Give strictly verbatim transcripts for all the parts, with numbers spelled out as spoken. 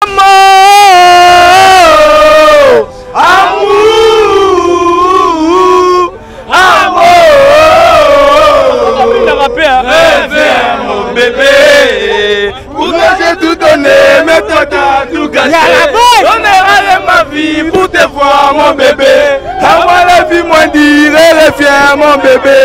Amour, amour, amour. Reviens mon bébé, pour que j'ai tout donné, mais toi t'as tout gâché. Donnerai ma vie pour te voir mon bébé. À moi la vie moins dire, reviens mon bébé.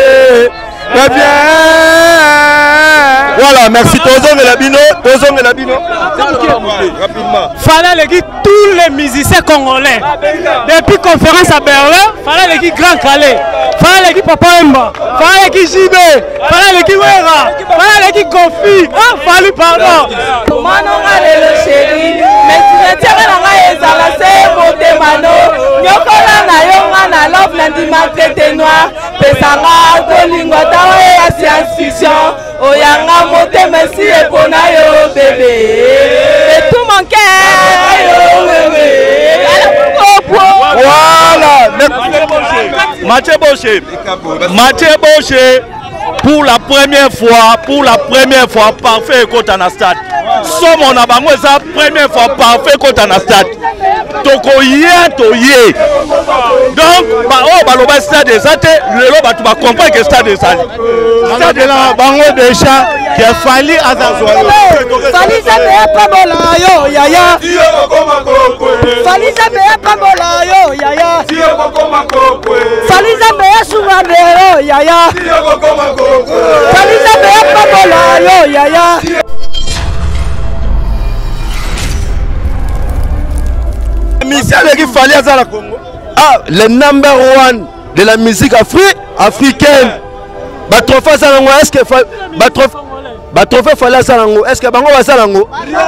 Reviens. Voilà, merci. Tozong et Labino. Tozong et Labino. Rapidement. Fallait les guides, tous les musiciens congolais. Depuis conférence à Berlin, fallait les guides Grand Calais. Fallait les guides Papa Emba. Fallait les guides J B. Fallait les guides Wera. Fallait les guides Kofi. Ah, fallu pardon. Mano le chéri. Mais tu ne tiens rien à ezala c'est monté mano. Nyokola na yonga na love na di maltraité noir. Pesanga tolingo tawa ya science fiction. Oyanga monté merci et bonayo bébé. Et tout mon cœur bébé. Voilà. Mathieu Bauché. Mathieu Bauché. Pour la première fois, pour la première fois, parfait écoute en stade. Somme on a bango ça première fois parfait écoute en stade. Toko yé to yé. Donc bah oh bah le bas stade des athées, le lot bah tu vas comprendre que stade des athées. Stade là bango déjà qui a fallu à Zanzoyo. Fali jamais pas bola yo yaya. Fali jamais pas bola yo yaya. Fali jamais souvent yo yaya. Fali jamais pas bola yo yaya. Qui fallait à la Congo. Ah, le number one de la musique afri africaine. Batrofa Salango, est-ce que Batrofa fallait Salango, est-ce que Bango va Salango?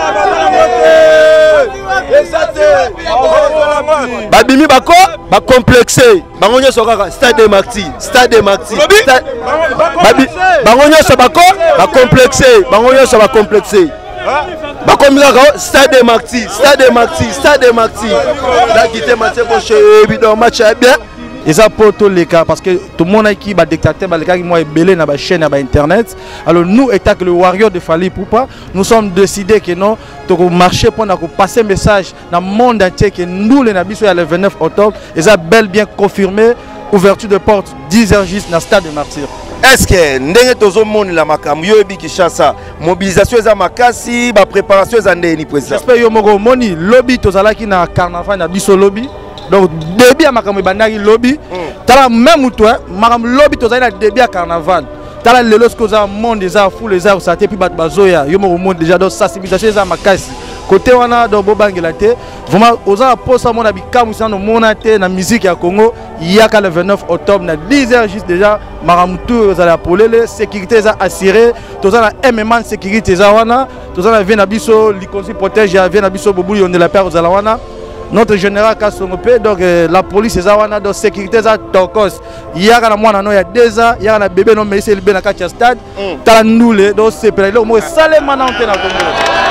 Babimi Bako, ba complexé. Bango Sokaka, stade de Marti, stade de Marti. Bango Sobako, ba complexé. Bango Soba complexé. Stade de Marti, stade de Marti, stade de Marti. Là, qui était Mathieu Bauché, évidemment, match bien. Et ça pour tous les cas, parce que tout le monde qui va dictateur, les gars qui m'ont belé dans la chaîne, dans internet. Alors nous, étant que le warrior de Fally Ipupa, nous sommes décidés que non, de marcher pour passer un message dans le monde entier que nous, les nabis, le vingt-neuf octobre, et ça bel bien confirmé, ouverture de porte dix heures juste dans le stade de Martyr. Est-ce que ndenge tozo moni la makamu yo ebi Kinshasa mobilisation eza makasi ba préparation eza ndeni président j'espère yo moko moni lobby tozalaki na carnaval na biso lobby donc début ya makamu bandaki lobby tala même toi makamu lobby tozali na début ya carnaval tala lelo ce que za monde eza fou les arts ça puis bat bazoya yo moko monde déjà donc sensibilisation eza makasi côté wana do bobangela te vraiment oza posa mona bikamu sana mona te na musique ya Congo yaka le vingt-neuf octobre na dix heures juste déjà maramutu za polele sécurité za assurée toza na M M N sécurité za wana toza na vient na biso likonzi protège ya vient na biso bobu yonde la père za wana notre général Kasongope donc euh, la police za wana donc sécurité za tokos yaka na mwana no ya deux ans yaka na bébé no mais c'est libé na kacha stade tala ndule donc c'est pela mo salema na onte na Congo.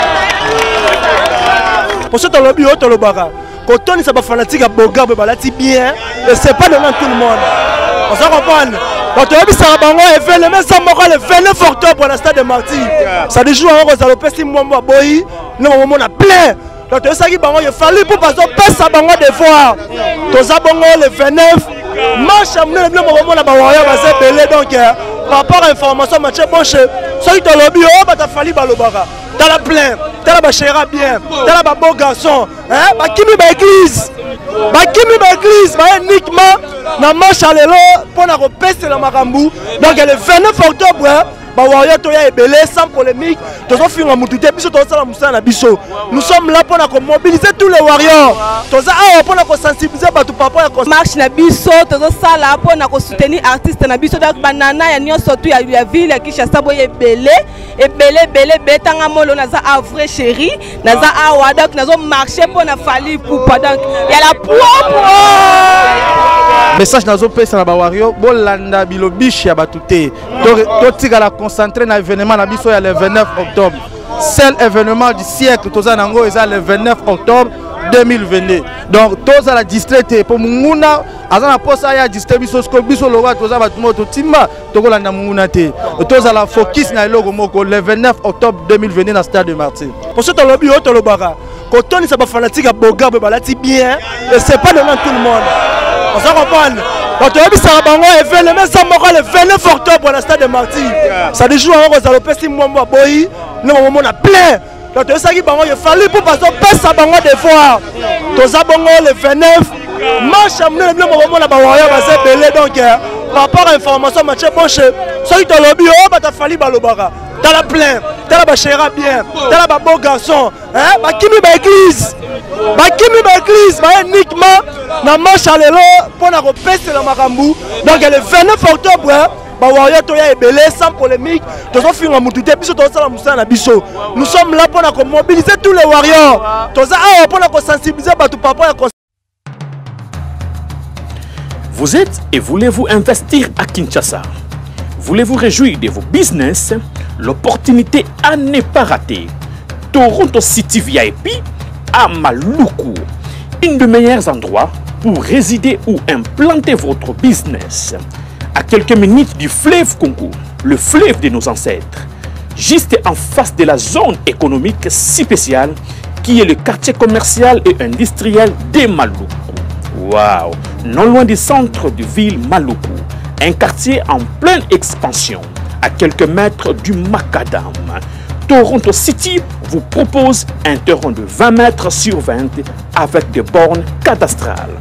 Pour ce temps-là, il y a un baka. Quand on est fanatique à Boga, balati bien, et c'est pas devant tout le monde. On s'en comprend. Quand on est ça événement ça le vingt-neuf octobre pour le stade de Marty. Ça déjoue en Rosalo Pesti Mwamba Boyi, nous on a plein. Donc ça qui bango il fallait pour passer pas ça bango des fois. Tout ça bango le vingt-neuf marche à mener le moment là ba warrior va se belé donc par rapport à information match bon chez celui dans le bio ba ta fali balobaka. Dans la plaine, dans la chéra bien, dans la beau garçon, hein, bah qui me ba église, bah qui me ba église, bah uniquement na marche à l'élo pour na repester le marambu. Donc le vingt-neuf octobre, bah warrior toya ebelé sans polémique, tous on finit en moutouté, biso tous ça la moussa na biso. Nous sommes là pour na mobiliser tous les warriors, tous ça pour na sensibiliser bah tout papa ya marche na biso, tous ça là pour na soutenir artistes na biso donc banana ya nyo surtout ya la ville ya Kinshasa boye ebelé, ebelé belé betanga molo na za avre chéri, na za awa donc na zo marcher pour na Fally Ipupa donc il y a la propre message nazo pesa na ba warrior bolanda bilobishi ya batute to tika la concentrer na événement na biso ya le vingt-neuf octobre seul événement du siècle toza nango eza le vingt-neuf octobre deux mille vingt-deux donc toza la distraite pour munguna azana posa ya distraite biso sko biso lowa toza batumo to timba tokolanda munguna te toza la focus na eloko moko le vingt-neuf octobre deux mille vingt-deux na stade de Martyr pour ce temps lobby auto lobaka Quand on est pas fanatique à Boga, balati bien, et c'est pas devant tout le monde. On s'en comprend. Quand on est ça bango événement ça le vingt-neuf octobre pour la stade de Marty. Ça déjoue encore aux alopes si moi moi boy, nous on a plein. Quand on est bango il fallait pour passer pas ça bango des fois. Tous ça bango le vingt-neuf marche amener le moment là ba warrior va se belé donc par rapport à information match bon chez celui de lobby oh ba ta fali balobara. Dans la plein, dans la bachera bien, dans la beau garçon, hein, bah qui ba église, bah qui ba église, bah uniquement na marche à l'élo pour na repasser le marambu. Donc le vingt-neuf octobre, bah warrior toya est belé sans polémique. Tous on finit en moutouté, puis tous la moussa na biso. Nous sommes là pour na mobiliser tous les warriors. Tous ça ah pour na sensibiliser bah tout papa. Vous êtes et voulez-vous investir à Kinshasa? Voulez-vous réjouir de vos business? L'opportunité à ne pas rater. Toronto City V I P à Maluku. Un des meilleurs endroits pour résider ou implanter votre business. À quelques minutes du fleuve Congo, le fleuve de nos ancêtres. Juste en face de la zone économique spéciale qui est le quartier commercial et industriel de Maluku. Waouh! Non loin du centre de ville Maluku. Un quartier en pleine expansion, à quelques mètres du Macadam. Toronto City vous propose un terrain de vingt mètres sur vingt avec des bornes cadastrales.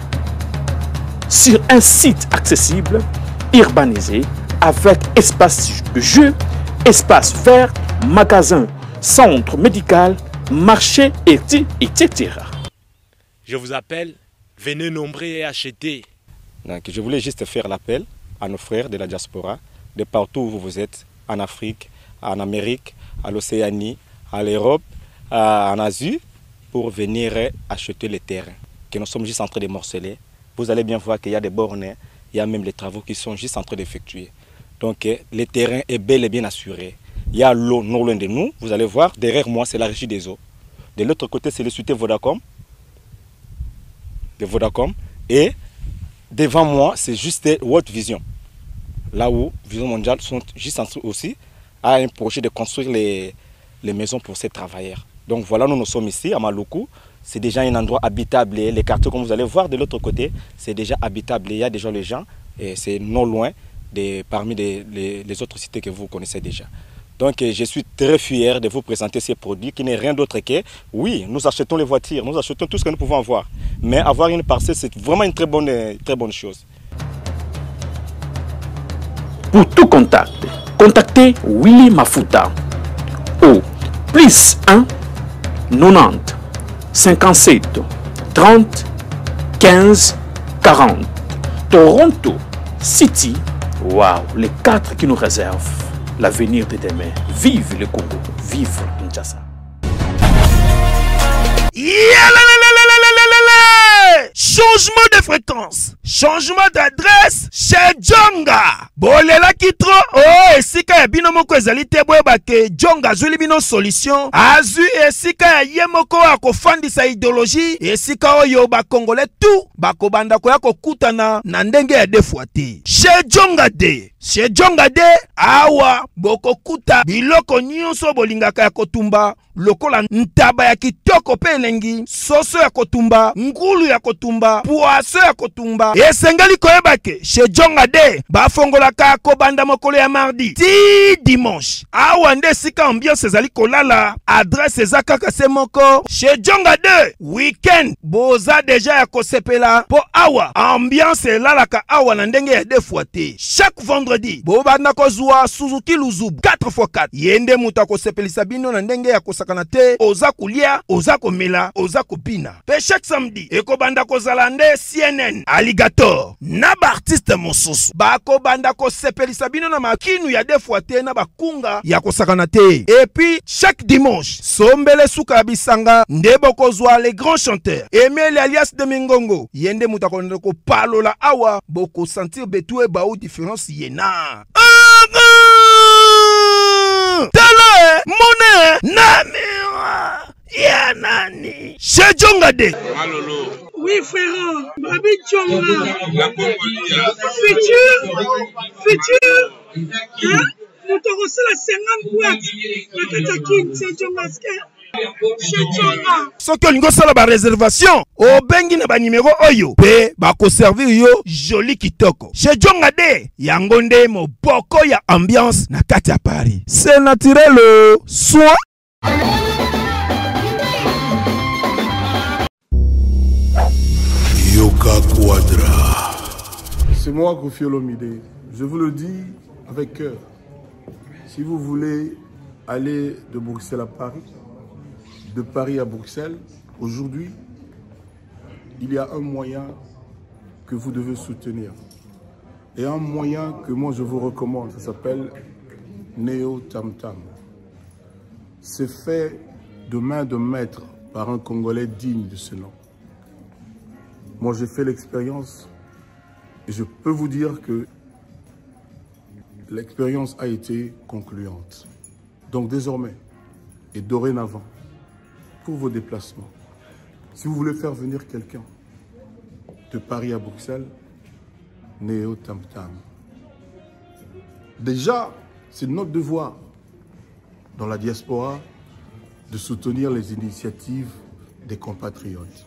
Sur un site accessible, urbanisé, avec espace de jeu, espace vert, magasin, centre médical, marché, et cetera. Je vous appelle, venez nombrer et acheter. Donc, je voulais juste faire l'appel à nos frères de la diaspora, de partout où vous êtes, en Afrique, en Amérique, à l'Océanie, à l'Europe, en Asie, pour venir acheter les terrains que nous sommes juste en train de morceler. Vous allez bien voir qu'il y a des bornes, il y a même les travaux qui sont juste en train d'effectuer. Donc, le terrain est bel et bien assuré. Il y a l'eau non loin de nous, vous allez voir, derrière moi, c'est la régie des eaux. De l'autre côté, c'est le société Vodacom, de Vodacom, et devant moi, c'est juste World Vision. Là où Vision Mondiale sont juste en train aussi à un projet de construire les, les maisons pour ces travailleurs. Donc voilà, nous nous sommes ici à Maluku. C'est déjà un endroit habitable. Les quartiers, comme vous allez voir de l'autre côté, c'est déjà habitable. Il y a déjà les gens et c'est non loin de, parmi les, les, les autres cités que vous connaissez déjà. Donc je suis très fier de vous présenter ces produits qui n'est rien d'autre que, oui, nous achetons les voitures, nous achetons tout ce que nous pouvons avoir. Mais avoir une parcelle, c'est vraiment une très bonne, très bonne chose. Pour tout contact, contactez Willy Mafuta au plus un quatre-vingt-dix cinquante-sept trente quinze quarante. Toronto City, waouh, les quatre qui nous réservent l'avenir de demain. Vive le Congo, vive Kinshasa. Changement de fréquence, changement d'adresse chez Djonga. Bolela kitro, oh, esika ya bino moko ezali te boyeba ke Djonga azuli bino solution. Azu esika ya ye moko akofandisa idéologie, esika oyo ba Congolais tout bakobanda koya kokutana na ndenge ya defuate. Chez Djonga de, chez Djonga de, awa bokokuta biloko nyonso bolingaka ya kotumba. Lokola ntaba ya kitoko pe elengi, soso ya kotumba, ngulu ya kotumba, poaso ya kotumba. Esengeli koyeba ke chez Djonga de bafongolaka kobanda mokolo ya mardi ti dimanche. Awa nde sika ambiance ezali kolala, adresse eza kaka se moko. Chez Djonga de weekend boza deja ya kosepela po awa ambiance elalaka awa na ndenge ya defuate. Chaque vendredi bobanda kozwa Suzuki Luzubu quatre fois quatre. Yende muta kosepelisa bino na ndenge ya kosaka te, oza kulia, oza komela, oza kopina. Pe chaque samedi, eko banda kozala nde C N N, Alligator, na ba artiste mosusu. Bako banda ko sepelisa bino na makinu ya defuate na bakunga ya kosakana te. Et puis, chaque dimanche, sombele suka bisanga, nde boko zwa les grands chanteurs. Emile alias de Mingongo, yende mutakonde ko palola awa, boko sentir betue ba ou différence yena. Tala, mone, namira, yanani. Chez Djonga de. Alolo. Oui, frère. Babi Djonga. La Congolia. Futur. Futur. Hein? Nous t'aurons la cinquante boîtes. La Katakin, c'est Djonga. soki olingi osala baréservation obengi na banimero oyo mpe bakoservir yo joli kitoko chez Djonga de yango nde moboko ya ambiance na kati ya Paris. C'est naturel soin. Yoka Quadra. C'est moi Koffi Olomide. Je vous le dis avec cœur. Si vous voulez aller de Bruxelles à Paris, de Paris à Bruxelles, aujourd'hui, il y a un moyen que vous devez soutenir. Et un moyen que moi je vous recommande, ça s'appelle Neo Tam Tam. C'est fait de main de maître par un Congolais digne de ce nom. Moi j'ai fait l'expérience et je peux vous dire que l'expérience a été concluante. Donc désormais et dorénavant, pour vos déplacements, si vous voulez faire venir quelqu'un de Paris à Bruxelles, Neo Tam Tam. Déjà, c'est notre devoir dans la diaspora de soutenir les initiatives des compatriotes.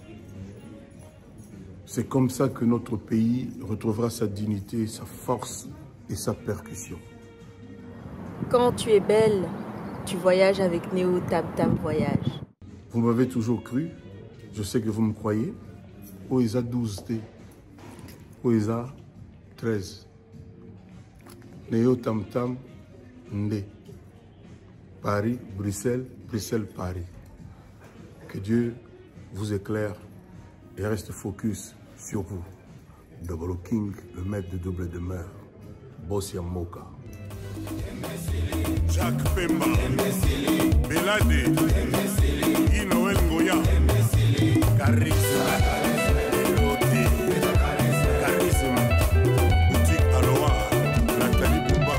C'est comme ça que notre pays retrouvera sa dignité, sa force et sa percussion. Quand tu es belle, tu voyages avec Neo Tam Tam Voyage. Vous m'avez toujours cru, je sais que vous me croyez. Oesa douze T, Oesa treize. Neo Tam Tam Ndé. Paris, Bruxelles, Bruxelles, Paris. Que Dieu vous éclaire et reste focus sur vous. Double King, le maître de double demeure. Bossia Moka. Jacques Pemba, Belade, Inoël Ngoya, Charisme, Elodie, Charisme, Boutique Aloha, Nathalie Bouba.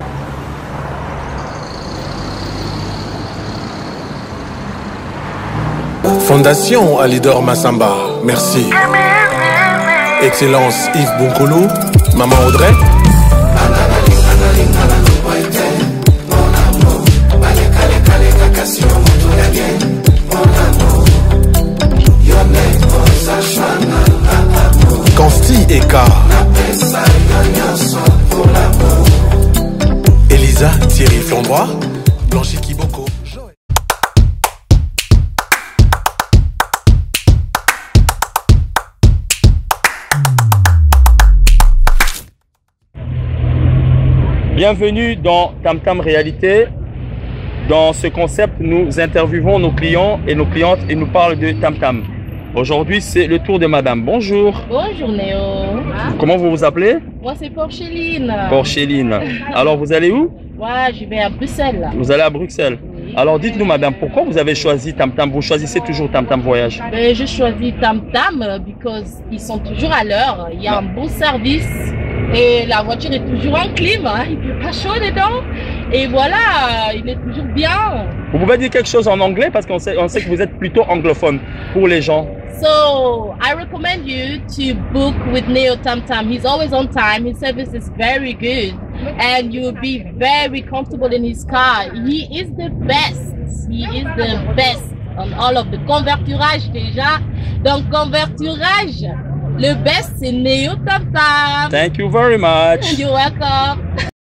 Fondation Alidor Massamba, merci. Excellence Yves Bonkolo, Maman Audrey. Consti Eka, Elisa Thierry Flandroit, Blanchi Kiboko. Bienvenue dans Tam Tam Réalité. Dans ce concept, nous interviewons nos clients et nos clientes et nous parlent de Tam Tam. Aujourd'hui, c'est le tour de madame. Bonjour. Bonjour Néo. Comment vous vous appelez? Moi, c'est Porcheline. Porcheline. Alors, vous allez où? Ouais, je vais à Bruxelles. Vous allez à Bruxelles. Oui. Alors, dites-nous madame, pourquoi vous avez choisi Tam Tam? Vous choisissez toujours Tam Tam Voyage? Ben, je choisis Tam Tam parce qu'ils sont toujours à l'heure. Il y a un bon service. Et la voiture est toujours en clim, hein. Il ne fait pas chaud dedans. Et voilà, il est toujours bien. Vous pouvez dire quelque chose en anglais parce qu'on sait, on sait que vous êtes plutôt anglophone pour les gens. So, I recommend you to book with Neo Tam Tam. He's always on time. His service is very good. And you'll be very comfortable in his car. He is the best. He is the best on all of the converturage déjà. Donc, converturage. Le best, c'est Neo Tam Tam. Thank you very much. You're welcome.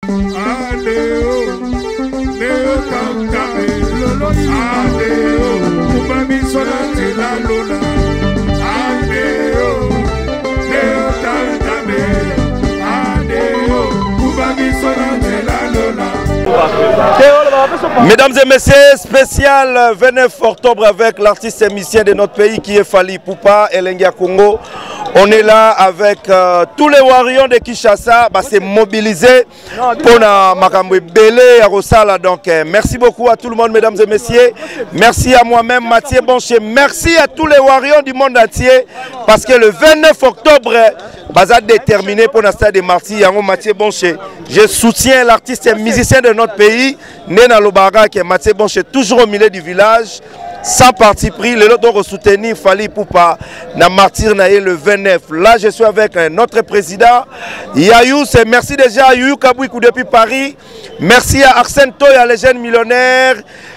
Mesdames et messieurs, spécial vingt-neuf octobre avec l'artiste et musicien de notre pays qui est Fally Ipupa, Elengia Congo. On est là avec euh, tous les warriors de Kinshasa, bah, c'est mobilisé pour la Makamwe Belé à Rosala. Donc euh, merci beaucoup à tout le monde, mesdames et messieurs. Merci à moi-même, Mathieu Bonché. Merci à tous les warriors du monde entier parce que le vingt-neuf octobre, Baza déterminé pour le stade de Marty, Yango Mathieu Bonché. Je soutiens l'artiste et musicien de notre pays, Nena Lobara, qui est Mathieu Bonché, toujours au milieu du village. Sans parti pris, le lot de soutenir Fally Ipupa na martyr naïe le vingt-neuf. Là, je suis avec notre président Yayou. Merci déjà à Yayou Kabouikou depuis Paris. Merci à Arsène Toy, à les jeunes millionnaires.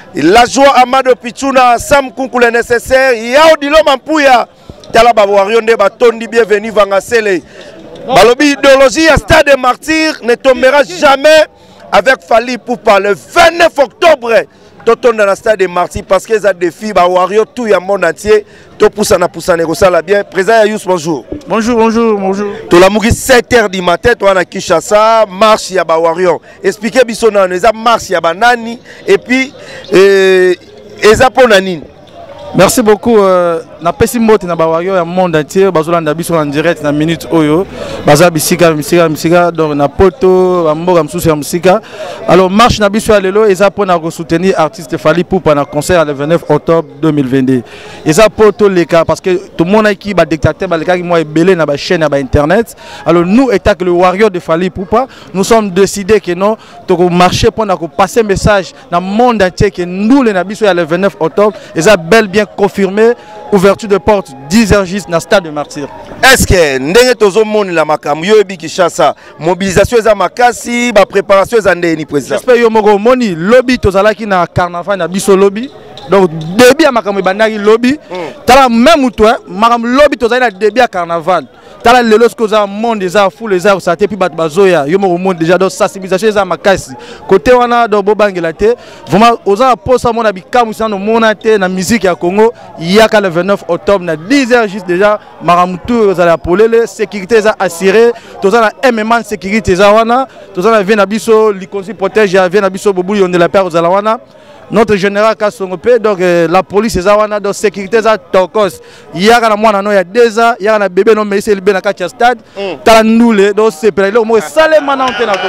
la joie Amado Pichuna, Sam Kunku le nécessaire, Yao Dilo Mampouya, Talaba Warionde Batondi, bienvenue Vangasele. Balobi idéologie à Stade des Martyrs ne tombera jamais avec Fally Ipupa le vingt-neuf octobre. Toton dans le Stade des Martyrs parce que ça défie bah Wario tout le monde entier. To poussa na poussa négocia la bien. Président Yayous, bonjour. Bonjour, bonjour, bonjour. To la mougi sept heures du matin, toi na Kinshasa, marche ya ba Wario. Expliquez bisona neza marche ya ba nani et puis euh ezapo nani. Merci beaucoup. Euh, na pesi mbote na bawario ya monde entier bazolanda biso en direct na minute oyo baza bisika bisika bisika donc na poto bamboka msusu ya musika. Alors marche na biso ya lelo eza pona ko soutenir artiste Fally Ipupa na concert le vingt-neuf octobre deux mille vingt-deux. Eza poto leka parce que tout le monde qui ba dictateur ba leka qui moi belé na ba chaîne na ba internet. Alors nous état que le warrior de Fally Ipupa, nous sommes décidés que non to ko marcher pona ko passer message na monde entier que nous les na biso ya le vingt-neuf octobre eza bel bien confirmé. Ouverture de porte dix heures juste dans le Stade de Martyrs. Est-ce que ndenge tozo moni la makam yo ebi Kinshasa mobilisation za makasi ba préparation za ndeni président. J'espère yo moko moni lobby tozalaki na carnaval na biso lobby. Donc début à makam bandaki lobby. Tala même toi makam lobby tozali na début à carnaval. Tala lelo ce za monde za fou les arts ça puis bat bazoya yo moko monde déjà donc sensibilisation za makasi. Côté wana do bobangela te vraiment oza posa mona bikamu sana mona te na musique ya Congo yaka le vingt-neuf octobre na dix heures juste déjà maramutu za la polele sécurité za assuré toza na M M sécurité za wana toza na vient na biso likonsi protège ya vient na biso bobu yonde la père za la wana. Notre général Kassongopé, donc euh, la police est là, donc sécurité est tokos. Il y a un mois, il y a deux ans, il y a un bébé, non mais c'est le bébé dans le stade. T'as nous donc c'est pour aller au moins salé maintenant on est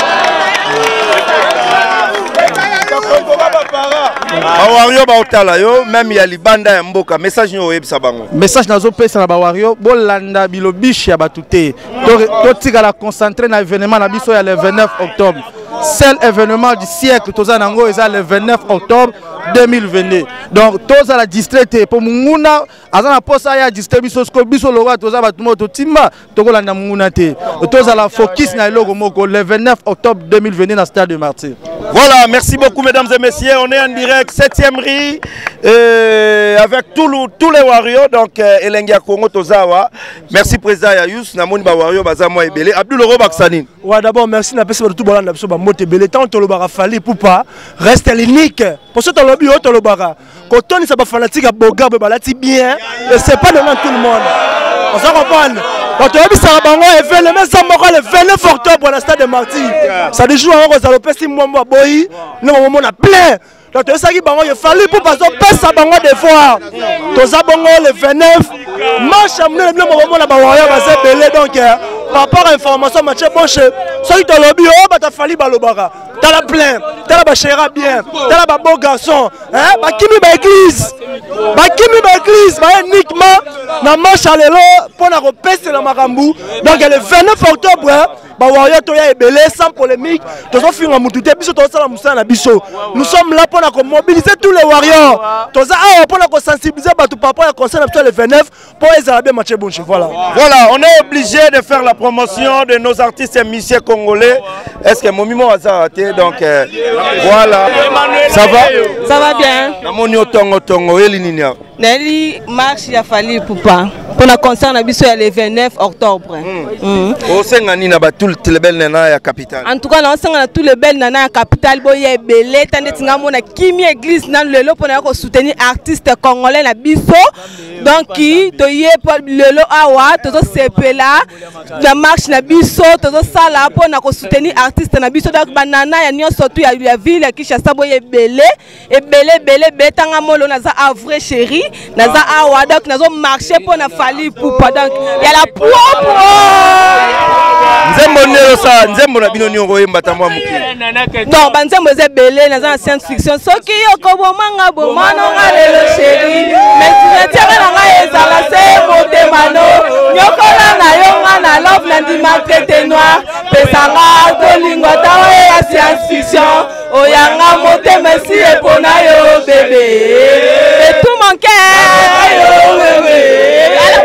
Bawario baotala yo même ya libanda ya mboka message nyo yebisa bango message nazo pesa na bawario bolanda bilobishi ya batute to tika la concentrer na événement na biso ya le vingt-neuf octobre. Seul événement du siècle toza nango eza le vingt-neuf octobre deux mille vingt-deux. Donc toza la distraite pour munguna azana posa ya distraite biso sko biso loga toza batumo to timba tokolanda munguna te. Toza la focus na logo moko le vingt-neuf octobre deux mille vingt-deux dans Stade de Martyrs. Voilà, merci beaucoup mesdames et messieurs, on est en direct septième riz euh, avec tous les warriors donc euh, Elengia Congo Tozawa. Merci président Yayous, namoni ba warrior bazamwa ebele. Abdul Roba Baksanine. Ouais, d'abord merci na pesi tout bolanda biso ba mote belé tant to lobara Fally Ipupa reste l'unique. Pour ce to lobi o to lobara. Quand on ça ba fanatique à boga ba balati bien et c'est pas devant tout le monde. On s'en comprend. Quand on a vu ça événement le vingt-neuf octobre à la Stade de Martyrs. Ça déjoue en rose à l'opération Mwamba Boy. Nous on a plein. Donc tout ça qui bango il fallait pour pas passer ça bango des fois. Tout ça bango le vingt-neuf. Marche amener le moment là bawarrior va se belé donc par rapport à information match bon chez celui de lobby oh bah t'as fallu balobara. T'as la plein, t'as la bachera bien, t'as la beau garçon, hein, bah qui me église, bah qui me église, bah uniquement na marche à l'élo pour la repêcher la marambu. Donc le vingt-neuf octobre, bah warrior toya est belé sans polémique. Tous on finit en moutoute, biso tous la moussa na biso. Nous sommes là pour la mobiliser tous les warriors. Tous ah pour la sensibiliser bah tout papa la concerne le vingt-neuf pour les arabes matcher bon voilà. Voilà, on est obligé de faire la promotion de nos artistes et musiciens congolais. Est-ce que mon mimo a raté donc euh, voilà. Ça va? Ça va bien. Namoni otongo tongo elininia. Nelly marche ya Fally Ipupa. Pour la concert na biso ya le vingt-neuf octobre. O senga ni na ba tout le bel nana ya capitale. En tout cas na senga na tout le bel nana ya capitale boye belé tande tinga mona kimi église na lelo pour na ko soutenir artiste congolais na biso. Donc qui to yé lelo awa to sepela na marche na biso to sala pour na ko soutenir artiste na biso donc banana ya nyonso tu ya ya ville ya Kinshasa boye belé et belé belé betanga molo na za avre chéri na za awa donc nazo marcher pour na Fally Ipupa donc il y a la propre nzembo nelo sa nzembo na bino nyongo yemba tamwa muki non banzembo ze belé na za science fiction soki yokobo manga bo mano ngalelo chéri mais tu tiens na nga ezala se motemano nyokola na yonga na love na ndima traité noir pesanga tolingo tawa ya science fiction oyanga motema si epona yo bébé et tout mon cœur yo bébé.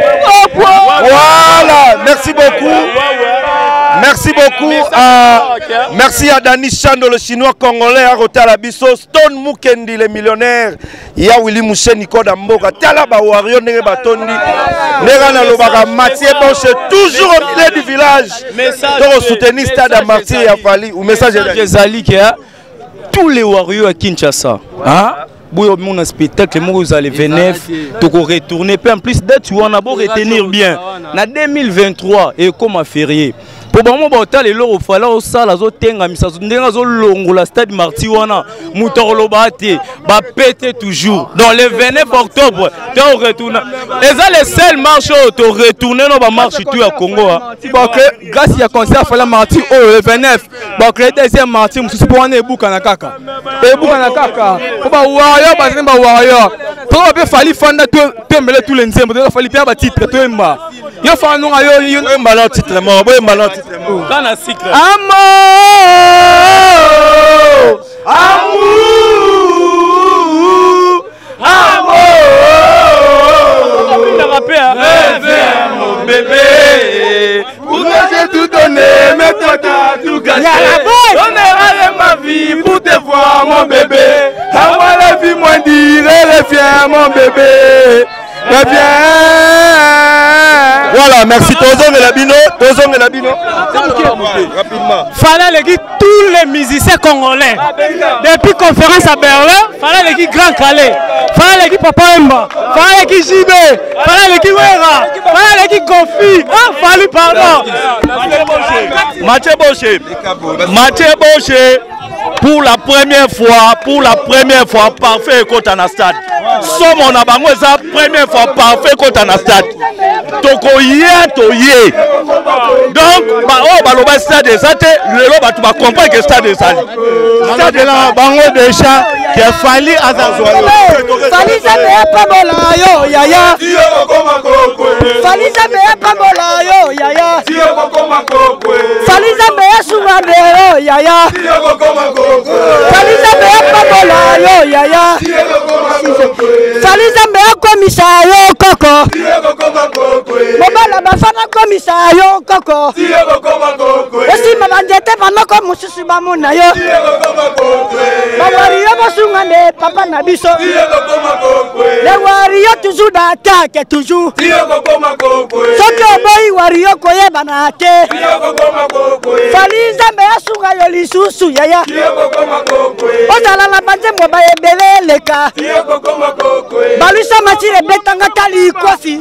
Voilà, merci beaucoup. Merci beaucoup à Merci à Dani Chando, le chinois congolais, à Rotala Bisso, Stone Mukendi, le millionnaire. Il y a Willy Mouché, Nico Damboka, Talaba Wario, Nere Batondi, Nera Nalobaka, Mathieu Bonche, toujours au milieu du village. Pour soutenir Stade à Martyr et à Fali. Ou message de Zali qui a tous les Warriors à Kinshasa. Hein? Mon spectacle, vous allez venir, tu vas retourner. Puis en plus d'être, tu vas retenir bien. En deux mille vingt-trois, et comme férié. Pour le moment, les gens qui ont fait la tenga, la stade Marty wana, Moutorlo Bate, va péter toujours. Donc le vingt-neuf octobre, tu vas retourner. Et ça, les seuls marches où tu vas retourner dans la marche tout à Congo. Grâce à concert, il faut la Marty le vingt-neuf. Le deuxième Marty, je suis pour un ébou kanakaka. Ébou kanakaka. Pour le warrior, parce que le warrior. Pour le fali fanda, tu peux mêler tous les nzembo. Il fallait faire un titre, tu es mba. Il faut un nom à yo, il y a un malin titre, mort, un malin titre. Dans la cycle. Amour, amour, amour. Mon bébé, pour que j'ai tout donné, mais toi t'as tout gâché. Donnerai ma vie pour te voir, mon bébé. À moi la vie, moi dire, reviens, mon bébé. Voilà, merci Tozong et Labino. Tozong et Labino. Rapidement. Fallait les tous les musiciens congolais. Depuis conférence à Berlin, fallait les Grand Calais. Fallait les Papa Emba. Fallait les J B. Fallait les Wera. Fallait les Kofi. Ah, fallu pardon. Mathieu Boché. Mathieu Boché. Pour la première fois, pour la première fois, parfait contre un stade. Somme on a bango ça première fois parfait contre un stade. Toko yé toyé. Donc, bah oh bah le stade est saté, le lo bah tu vas comprendre que stade est sale. Stade là bango déjà qui a fallu à Fali jamais pas bola yo yaya. Fali jamais pas bola yo yaya. Fali jamais souvent yo yaya. Fali jamais pas bola yo yaya. Fali jamais komisa yo koko. Mobala bafana komisa yo koko. Esi mabandete banoko mususu bamuna yo. Bawari yo bosungane papa na biso. Les warriors toujours d'attaque toujours. Soki oboyi warrior koyeba na te. Fali nzambe asunga yo lisusu yaya. Ozala na banzembo bayebele leka. Balusa matire betanga tali kofi.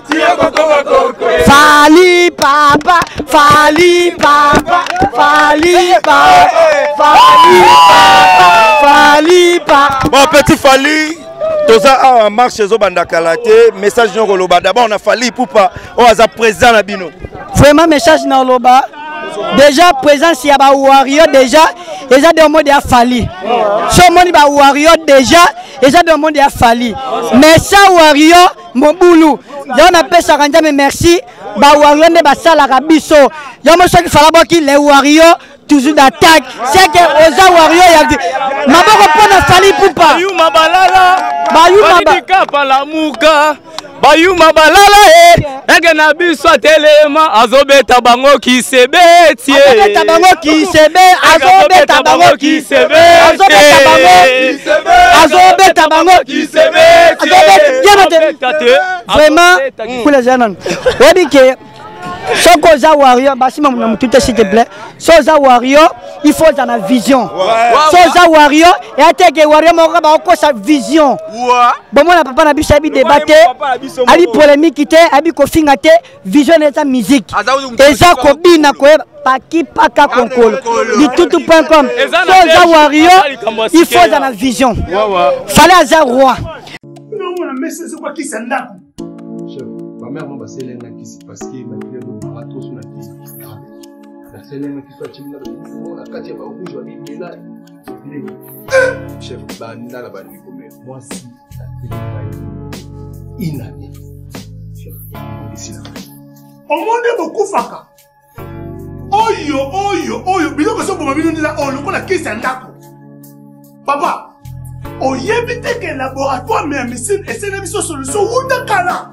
Fali papa, Fali papa, Fali papa, Fali papa, Fali papa. Bon petit Fali. Toza a marche zo banda kalate message no koloba d'abord on a Fali poupa on a présent na bino. Vraiment message na loba. Déjà présence ya ba warrior déjà déjà de monde ya Fali. So moni ba warrior déjà déjà de monde ya Fali. Mais ça warrior mobulu. Ya on appelle ça Ranjame merci ba warrior ne ba sala ka biso. Ya mo so ki fala boki les warriors toujours d'attaque. C'est que Oza warrior ya dit maboko pona Fali poupa. Bayu mabalala. Bayu mabalala muka. Bayu mabalala e ege na biso telema azobeta bango ki sebeti azobeta bango ki sebe azobeta bango ki sebe azobeta bango azobeta bango ki sebeti azobeta vraiment pour les jeunes oui que Soko Oza warrior, basima mon tout s'il te plaît. Soza warrior, il faut dans la vision. Soza warrior et attaque warrior mon ba ko sa vision. Bon mon papa na biso abi débattre, ali polémique té, abi ko fingate, vision et musique. Eza ko bina ko paki paka konkolo. Di tout point com. Soza warrior, il faut dans la vision. Fallait Aza roi. Non, mais c'est quoi qui s'en a? Ma mère m'a passé l'un qui parce que ma fille m'a trop sur la tête. La seule qui soit timide, la quatre va rouge, je vais dire là. Chef, banda la bande comme moi si la télé inane. Chef, au monde beaucoup faka. Oyo, oyo, oyo, bilo que ça pour ma vie nous là, oh, le coup la qui s'en a. Papa, oyebite que laboratoire mais médecine et c'est une solution ou de cala.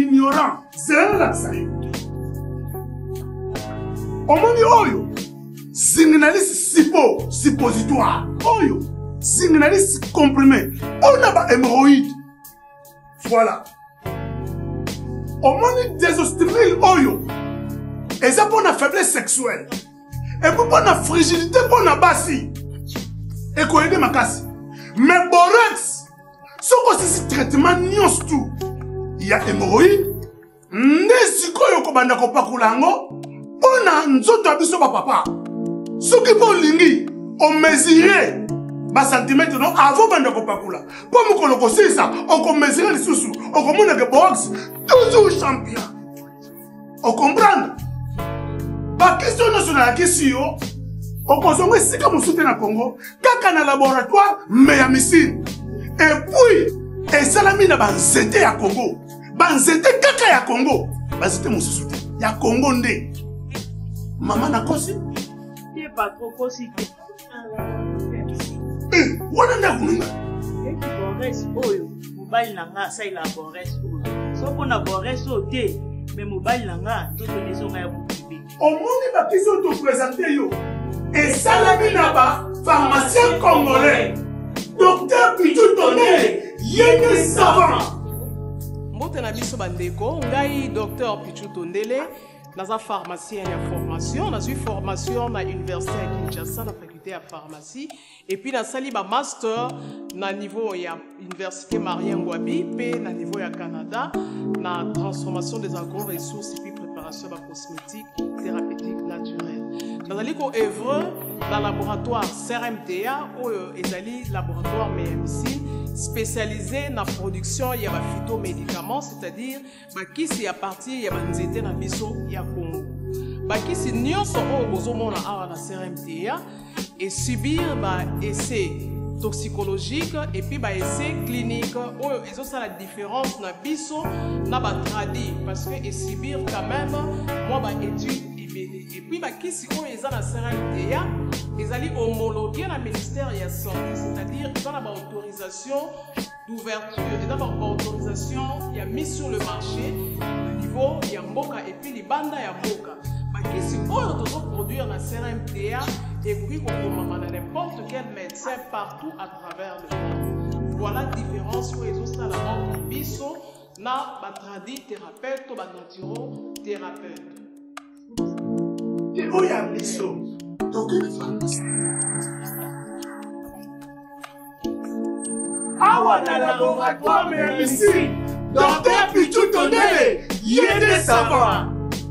Ignorant, c'est un laxaire. Omoni oyo, zinginalisi sipo suppositoire oyo zinginalisi comprimé on a ba hémorroïde voilà omoni désostimile oyo eza mpona faiblesse sexuelle epo mpona frigidité mpona basi ekoyede makasi mais borex soko osisi traitement nyonso tu ya hémorroïde nde sikoyo kobanda kopakola yango mpona nzoto ya biso bapapa soki mpo olingi omesure basantimetre no avant banda kopakola mpo mokolo kosilisa okomesure lisusu okomonake box toujours champion okomprendre bakestio nyonso nayakisi yo okozonga esika mosusu te na congo kaka na laboratoire me ya misine epuis esalami na banzete ya congo banzete kaka ya congo banzete mosusu te ya congo nde mama nakosi wana nde akulunga bores oyo mobali na nga asalela bores oyo soko na bores oyo te me mobali na nga tozonezonga ya bokibe omoni bakisi oyo topresente yo esalami na bapharmacien congolais docteur Pichu Tondele yene savant mbote na biso bandeko ngai docteur Pichu Tondele naza pharmacien ya formation nazwi formation na université ya Kinshasa na faculté ya pharmacie et puis nasali ba master na niveau ya université Marien Ngouabi pe na niveau ya Canada na transformation des agro-ressources et puis préparation de cosmétiques thérapeutiques naturelles. Nazali ko œuvre dans laboratoire C R M T A ou ezali laboratoire M M C spécialisé dans la production de phytomédicaments, c'est-à-dire bakisi à partir ya banzete na biso ya Congo. Bakisi nyonso oyo bozomona awa na C R M T A et subir ba essai toxicologique et puis ba essai clinique oyo ezosa la différence na biso na ba tradi parce que et subir quand même moi ba étude et puis bakisi oyo eza na C R M T A ezali homologué na ministère ya santé, c'est-à-dire ils ont la autorisation d'ouverture, ils ont la autorisation il y a mis sur le marché au niveau ya mboka et puis libanda ya mboka bakisi oyo tozo produire na C R M T A et puis qu'on na n'importe quel médecin partout à travers le monde. Voilà la différence où ils ont ça la mort biso na batradi thérapeute ou batnaturo thérapeute. Et où y a biso donc une pharmacie. Awa na laboratoire mais ici docteur Pichu Tondele yene savant.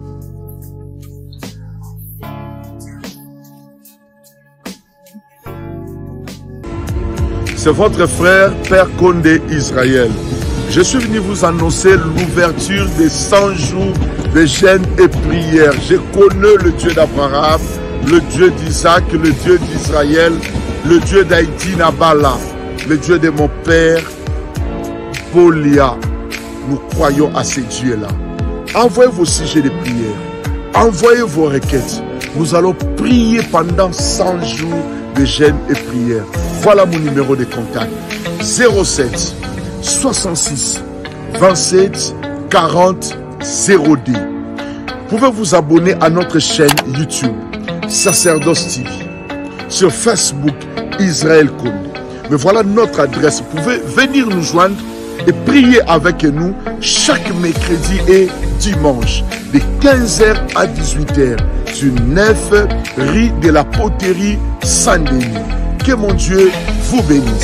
C'est votre frère, Père Condé Israël. Je suis venu vous annoncer l'ouverture des cent jours de jeûne et prière. Je connais le Dieu d'Abraham, le Dieu d'Isaac, le Dieu d'Israël, le Dieu d'Haïti Nabala, le Dieu de mon Père, Polia. Nous croyons à ces dieux-là. Envoyez vos sujets de prière. Envoyez vos requêtes. Nous allons prier pendant cent jours de jeûne et prière. Voilà mon numéro de contact. zéro sept soixante-six vingt-sept quarante zéro deux. Vous pouvez vous abonner à notre chaîne YouTube, Sacerdoce T V. Sur Facebook, Israël Condé. Mais voilà notre adresse. Vous pouvez venir nous joindre et prier avec nous chaque mercredi et dimanche de quinze heures à dix-huit heures sur neuf rue de la Poterie Saint-Denis. Que mon Dieu vous bénisse.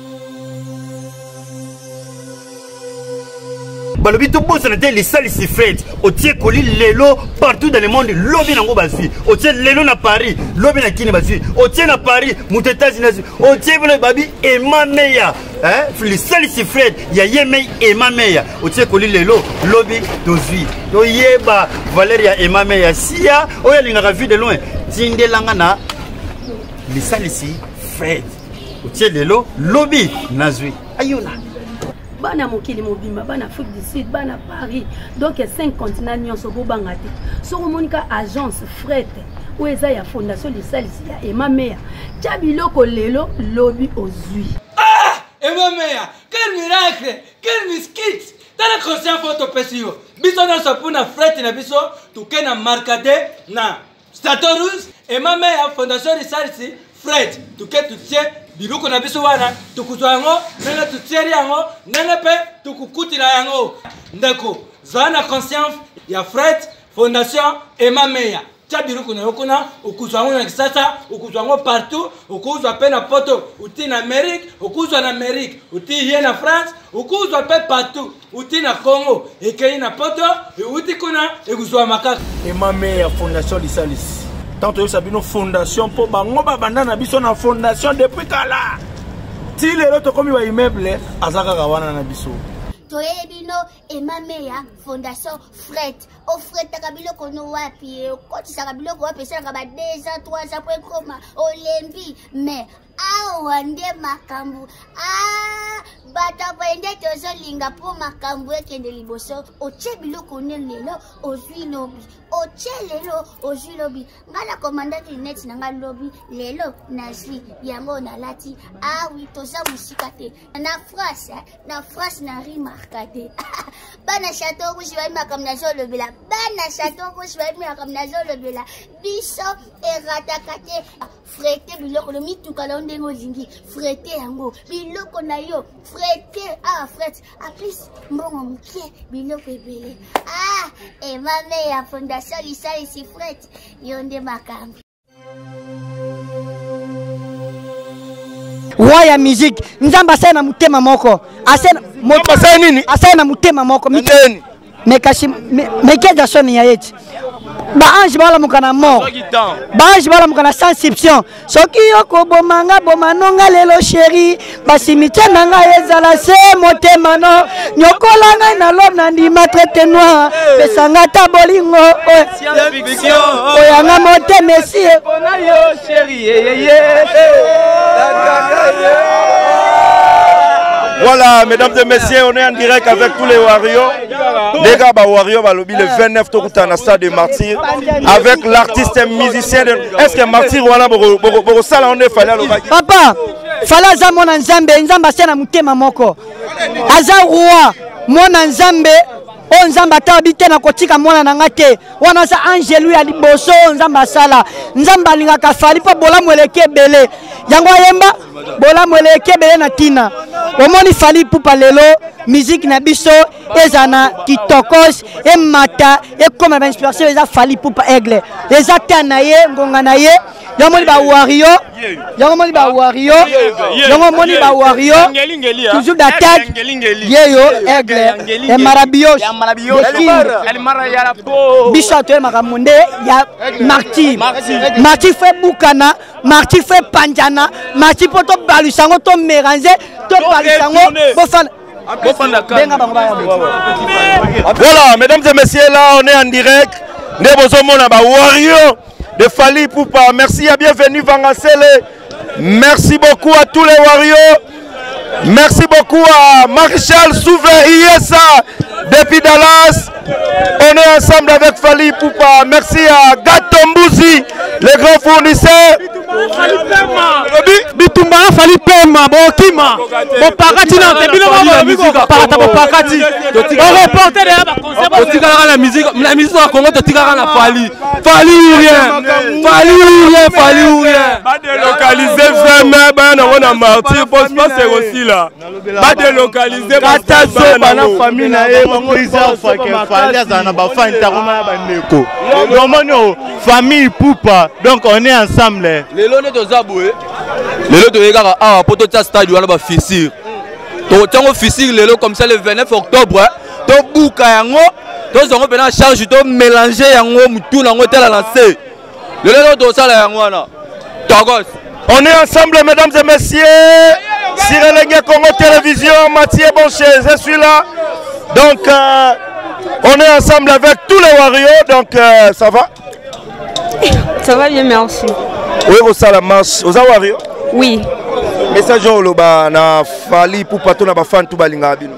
Balobi to boss na te les salles si fête au tie koli lelo partout dans le monde lobi nango basi au tie lelo na Paris lobi na kini basi au tie na Paris muto États-Unis au tie bolo babi et ma meya hein les salles si fête ya yemei et ma meya au tie koli lelo lobi dozui to yeba Valeria et ma meya sia oya linga vu de loin tindelanga na les salles si fête au tie lelo lobi nazui ayona bana mokili mobimba bana Afrique du Sud bana Paris donc cinq continents nyonso bobanga te soko monika agence fret ou eza ya fondation de salisi ya Emma Meya tia biloko lelo lobi ozui ah Emma Meya quel miracle quel miskit tala conscient photo pesio biso na sapuna fret na biso tukena markade na Statorus et ma mère fondation Risalisi Fred tuke tutie biloko na biso wana tukuzwa yango nene tutieri yango nene pe tukukutila yango ndeko zana conscience ya Fred fondation et ma mère tia biloko na yokona ukuzwa yango na kisasa ukuzwa yango partout ukuzwa pe na poto uti na Amérique ukuzwa na Amérique uti ye na France ukuzwa pe partout uti na Congo ekei na poto uti kuna ekuzwa makaka et ma mère fondation Risalisi tant que sabino fondation pour bango babanda na biso na fondation depuis kala ti lelo to komi wa immeuble azaka kawana na biso toyebino emameya fondation Fred o Fred takabilo kono wapi ko tisaka biloko wapi sala ba deux ans trois ans pour koma olembi mais awa nde makambu ah bata bende tozo linga po makambu ekende liboso oche biloko ne lelo ozwi lobi oche lelo ozwi lobi ngala commandant net nanga lobi lelo nazwi yango na lati ah oui toza musika te na France na France na remarqué bana chateau rouge va makam na zo lobela bana chateau rouge va makam na zo lobela biso eratakate frete biloko le mituka la ndengo zingi frete yango biloko na yo frete ah frete a plus mbongo mkie biloko ebele ah et ma mère fondation Risalisi frete yonde makambi roi ya musique nzamba asali na mutema moko asali nini asali na mutema moko miteni mekashi mekeja soni ya yeti ba ange bala mukana mort ba ange bala mukana sensibilité soki okobomanga bomanonga lelo chéri basimitié nanga ezala se motema no nyokolanga na lom na ndima traité noir pesanga ta bolingo oyanga motema esi bona yo chéri Voilà, mesdames et messieurs, on est en direct avec tous les Warriors. Les gars, bah, Warriors va lobby le vingt-neuf Tokuta na stade de Martyr avec l'artiste musicien. De... Est-ce que Martyr voilà pour ça là on est fallait le papa, fallait za mona nzambe, nzamba sena mutema moko. Aza roi, mona nzambe. O nzamba tabite na kotika mwana nanga te wana sa angelu ya liboso nzamba sala nzamba linga kafali pa bola mweleke bele yango yemba bola mweleke bele na tina omoni fali pupa lelo musique na biso ezana kitokos e mata e comme ba inspiration eza fali pupa aigle eza tana ye ngonga na ye yango moni ba wario yango moni ba wario yango moni ba wario toujours d'attaque yeyo aigle e marabio El mara ya la po. Biso to makamunde ya Marty. Marty fait bukana, Marty fait panjana, Marty poto balusango to meranze, to balusango bofana. Voilà, mesdames et messieurs, là on est en direct. Nebozomona ba Warrior de Fali Poupa. Merci et bienvenue Vangasele. Merci beaucoup à tous les Warriors. Merci beaucoup à Maréchal Souvé Iesa depuis Dallas. On est ensemble avec Fali Poupa. Merci à Gatombouzi, les grands fournisseurs. Bitumba Fali Pema, Bokima, Bopakati na tebilo la musique, Parata Bopakati. On reporter la musique, la musique au Congo, tu tiens la Fali. Fali ou rien, Fali ou rien, Fali ou rien. Pas délocaliser vraiment, ben on a martyr, pense pas c'est aussi là. Pas délocaliser, Katazo, bana famille na e, président Fali azana ba fa interoma ba ndeko. Normalement famille Poupa, donc on est ensemble. Lelo ne tozaboué. Lelo toyeka ah poto ta stade wana ba fissure. To tango fissure lelo comme ça le vingt-neuf octobre, to buka yango, to zongo pena charge to mélanger yango mutu nango tela lancer. Lelo to sala yango wana. Togos. On est ensemble mesdames et messieurs. Sirelenge Congo Télévision, Mathieu Bonché, je suis là. Donc euh, on est ensemble avec tous les Warriors, donc euh, ça va? Ça va bien, merci. Oui, vous savez la marche. Vous avez Warriors? Oui. Message au loba na Fali pour pas tout na ba fan tout balinga bino.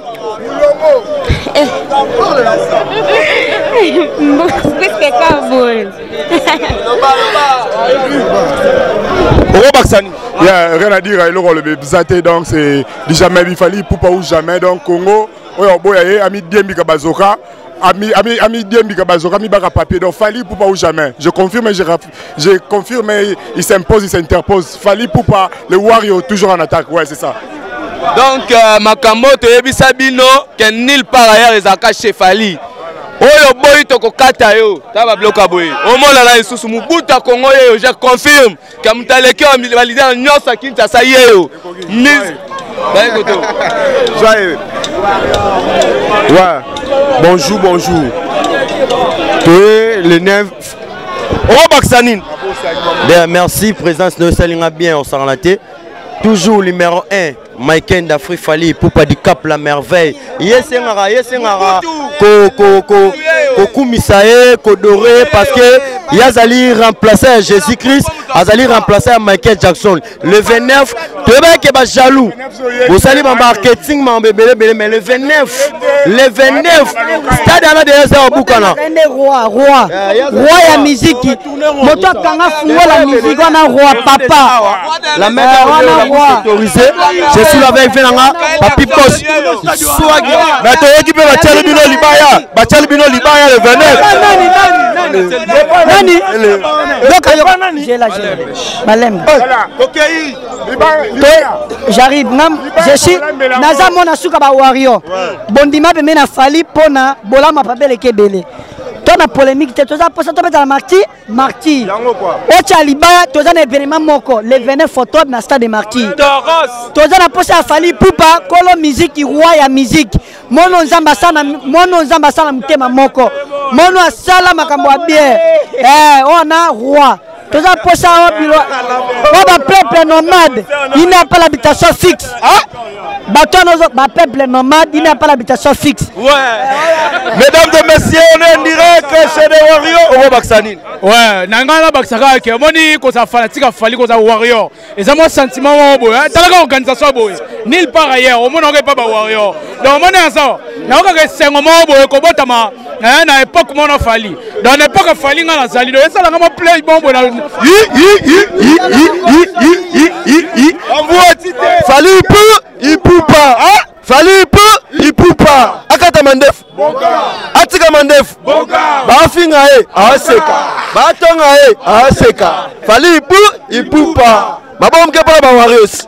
Il n'y a rien à dire, il aura le bébé donc c'est jamais il fallait pour pas ou jamais donc Congo, on a beau y aller, ami Diembi Kabazoka, ami ami ami Diembika bazo ami baka papier donc Fally Ipupa ou jamais. Je confirme je je confirme il s'impose il s'interpose. Fally Ipupa le Wario toujours en attaque. Ouais, c'est ça. Donc euh, Makambo toyebisa bino que nulle part ailleurs ezaka chez Fally. Oyo boy toko kata yo taba bloka boy. Omona la isusu mubuta Congo yo je confirme que mutaleke wa leader nyosa Kinshasa yo. Joyeux. Ouais. Bonjour, bonjour. Tu es le neuf. Oh, Baksanine. Bien, merci, présence de Salinga bien, on s'en raté. Toujours numéro un, Maiken d'Afrique Fally Ipupa du Cap la merveille. Yesengara, Yesengara, ko ko ko ko kumisae, ko doré parce que Yazali remplaçait Jésus-Christ, Azali remplaçait Michael Jackson. Le vingt-neuf, tu es que ba jaloux. Vous allez en marketing, mais le vingt-neuf, le vingt-neuf, stade à la derrière au Boukana. Roi, roi, roi ya musique. Moto kanga fungo la musique, on a roi papa. La même autorisé. Je suis avec Venanga, Papi Post. Swag. Mais tu es qui peut battre le bino libaya, battre le bino libaya le vingt-neuf. Nani? J'ai la gêne. Malem. J'arrive, je suis Naza Mona Souka ba Wario. Bondima be mena Fally pona bola ma papel ekebele. Tona polémique te toza posa to metala marti, marti. Ocha libaya toza na événement moko le vingt-neuf octobre na stade de Marty. Toza na posa Fally Ipupa kolo musique roi ya musique. Mono nzamba sana mono nzamba sana mutema moko. Mono asala makambo bien. Eh, on a roi. Tous les poissons au bureau. On a peuple nomade. Il n'a pas l'habitation fixe. Bâton nos peuple nomade. Il n'a pas l'habitation fixe. Ouais. Mesdames et messieurs, on est en direct chez les Warriors au Baksanine. Ouais. Nangana Baksaka qui moni ko sa fanatique a fallu ko sa Warrior. Et ça mon sentiment au boy. T'as la organisation boy. Nulle part ailleurs. Au monde on pas Warrior. Donc on est ça. Na ko que c'est moment boy ko botama. Na époque mon a fallu. Dans l'époque Fally nga na sali. Et ça la ma play bon boy. Fally Ipupa, Fally Ipupa, Akata Mandef, Atika Mandef, Bafinga e, Aseka, Batonga e, Aseka, Fally Ipupa, Mabom Kepala Bawarios.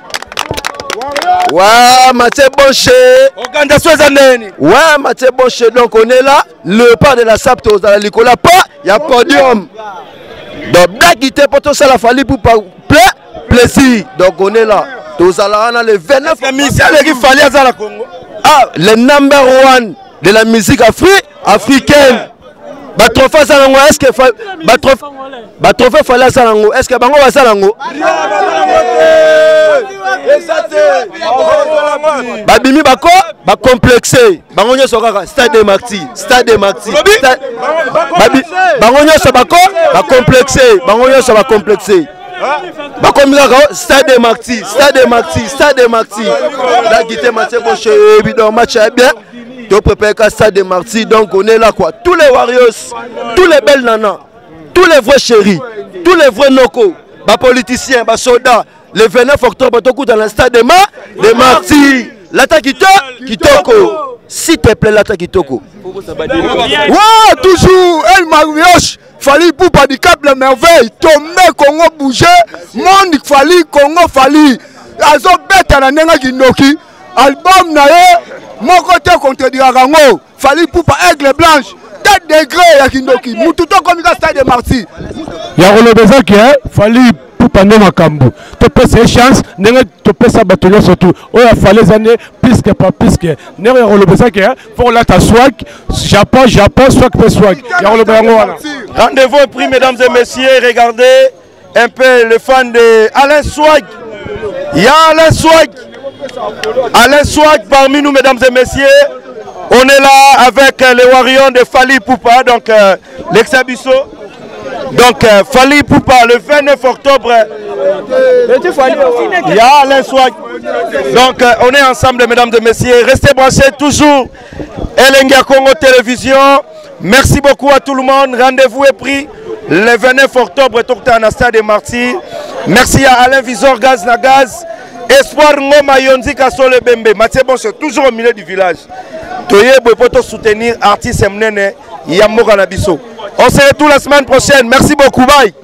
Ouais, Mathieu Bonché. Ouais, Mathieu Bonché. Donc on est là, le pas de la Sapto, dans la Licola, pas, il y a podium. Donc, blague qui était pour tout ça, la Fally pour pas plaisir. Donc, on est là. Tous à la le vingt-neuf. Ah, le number one de la musique afri africaine. Batrofa Salango, est-ce que Batrofa Fally Salango, est-ce que Bango va Salango? Babimi Bako, ba complexé. Bango nyo sokaka stade de Marty, stade de Marty. Babi, Bango nyo sobako, ba complexé. Bango nyo soba complexé. Bakomika stade de Marty, stade de Marty, stade de Marty. La guitare Mathieu Bonché, évidemment match est bien. Tu prépares qu'à stade de Marty, donc on est là quoi. Tous les Warriors, tous les belles nanas, tous les vrais chéris, tous les vrais noko, les politiciens, les soldats. Le vingt-neuf octobre, tu es dans le stade de Marty. L'attaque qui toko. S'il te plaît, l'attaque qui toko. Ouais, toujours. El Marioche. Fally Ipupa du Cap la merveille. Tomé Congo bouger. Monde Fally Congo Fally. Azo bête na nenga kinoki. Album na ye. Mon côté contre Diragango. Fally Ipupa aigle blanche. Tête degré ya kinoki. Mututo comme il stade de Marty. Ya rolobeza ki Fally Ipupa makambo. Tu peux ces chances, tu peux ça battre surtout. Oh, il fallait les années, plus que pas plus que. N'est-ce pas le besoin que pour la ta swag, Japon, Japon, swag, peu swag. Rendez-vous est pris, mesdames et messieurs. Regardez un peu le fan de Alain Swag. Il y a Alain Swag. Alain Swag parmi nous, mesdames et messieurs. On est là avec les Warriors de Fally Ipupa, donc euh, l'exabisso. Donc euh, Fally Ipupa le vingt-neuf octobre. Il y a Alain Swag. Donc euh, on est ensemble, mesdames et messieurs. Restez branchés toujours. Elenga Congo Télévision. Merci beaucoup à tout le monde. Rendez-vous est pris le vingt-neuf octobre. Tokta stade de Marty. Merci à Alain Visor Gaz Nagaz. Espoir Ngoma Yonzi Kasole Bembe. Mathieu Bon, c'est toujours au milieu du village. toyebwe po to soutenir artiste mnene ya mboka na biso. On se retrouve la semaine prochaine. Merci beaucoup, bye.